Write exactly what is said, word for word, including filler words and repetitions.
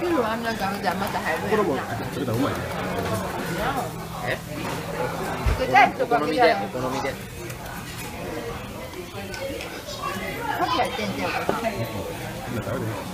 ルあんな感じでまた入るこれもやんな。 作ったらうまいね。 えつけたい人お好みでかけたらお好みでかけやってんじゃん。 みんな食べてみ